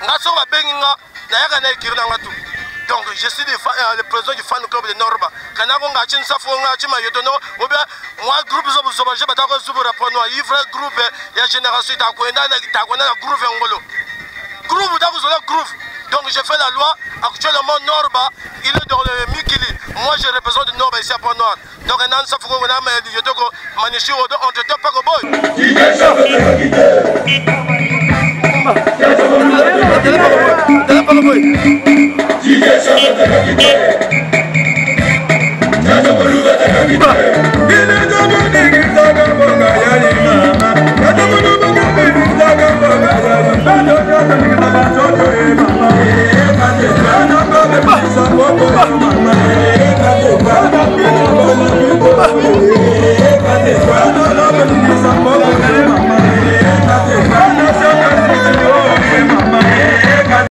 ngaso ba benginga na yaka na ikirna ngatu. Donc je suis le président du fan club de Norba. Kana ko ngachi nsafo ngachi mayotono oba moi groupe zo zo je batako zubura pono ivre groupe ya génération ta ko na groupe ngolo. Groupe ta ko zo groupe. Donc je fais la loi actuellement Norba, il est dans le Mikili. Moi je représente Norba ici à Pont-Noir. Donc un an ça faut qu'on a mais yotoko manichi on te top pas go boy. Tele pa go boy.